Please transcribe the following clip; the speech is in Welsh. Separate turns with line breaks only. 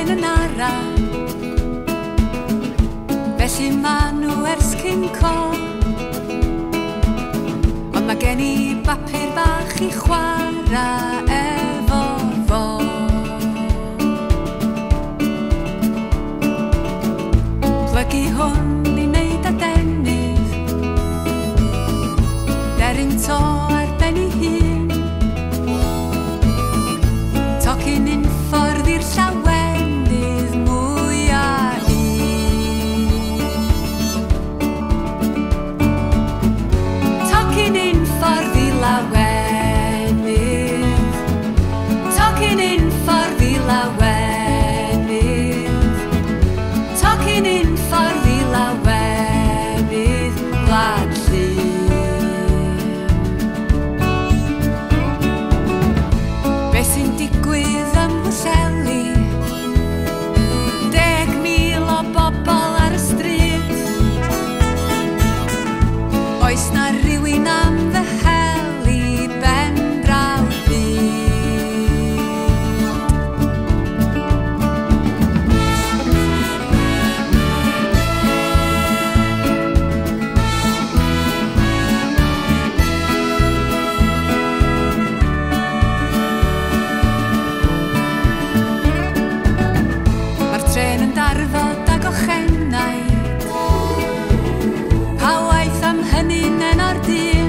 tren yn ara, felly ma' nhw ers cyn co. Ond mae gen i bapur bach i chwarae efo fo. Plygu hwn i neud adenydd, deryn to ar ben ei hun, tocyn un ffordd i'r llawenydd mwyaf un. Tocyn un ffordd i lawenydd, tocyn un ffordd i lawenydd, tocyn un ffordd i lawenydd Gwlad Llŷn. Beth sy'n digwydd ym Mhwllheli? 10,000 o bobl ar y stryd. Oes na rywun am ddehelu ben draw byd? Mae'r tren yn darfod ag ochennaid, pa waith am hynny'n enor dyn.